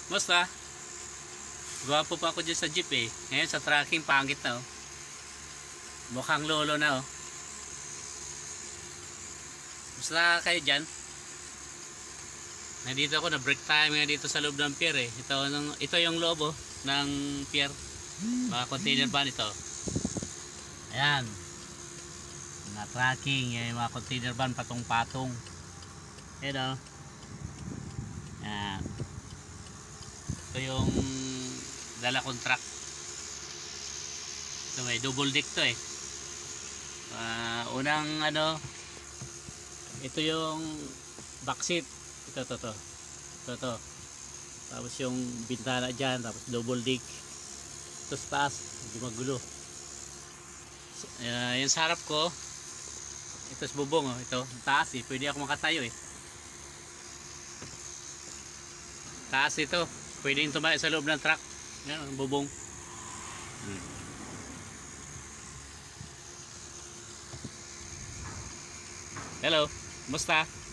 Basta, gwapo pa ako dyan sa jeep eh. Ngayon sa tracking, pangit na oh. Mukhang lolo na oh. Basta kayo dyan. Nandito ako, na break time nga dito sa loob ng pier eh. Ito yung loob oh, ng pier. Mga container van ito. Ayan. Mga tracking, yung mga container van patong-patong. Ayan oh. Ayan. Ito yung dala kong truck. Ito may double deck to eh. Unang ano, ito yung backseat. Ito. Tapos yung bintana dyan, tapos double deck. Ito sa taas, hindi magulo. So, yung sa harap ko, ito sa bubong oh. Ito, taas eh, pwede ako makatayo eh. Taas ito, pwede yung tumayo sa loob ng truck. Yan ang bubong. Hello, musta?